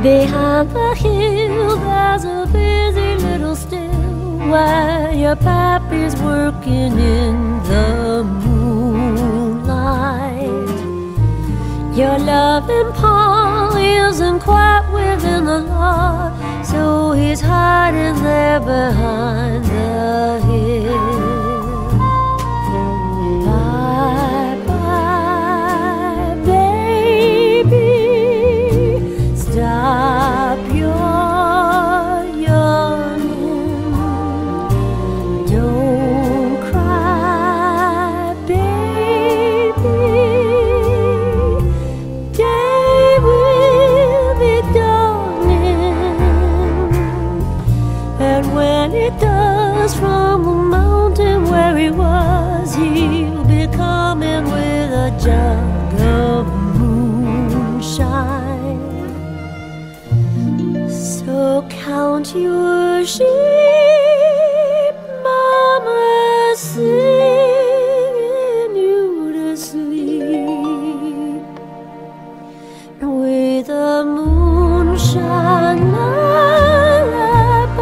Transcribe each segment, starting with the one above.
Behind the hill there's a busy little still where your pappy's working in the moonlight. Your loving pa isn't quite within the law, so he's hiding there behind the hill. Bye-bye, baby, stop your yawning. Don't cry, baby, day will be dawning. And when it does, from the mountain where he was, he'll be coming with a jug of moonshine. So count your sheep, mama, singing you to sleep with a moonshine lullaby.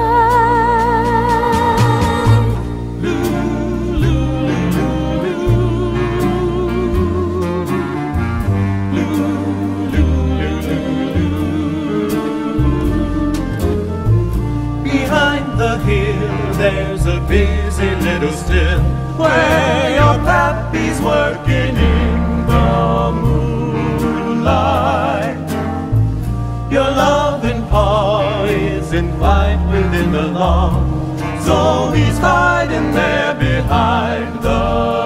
Behind the hill there's a busy little still where your pappy's working in the moonlight. Your loving pa isn't quite within the law, so he's hiding there behind the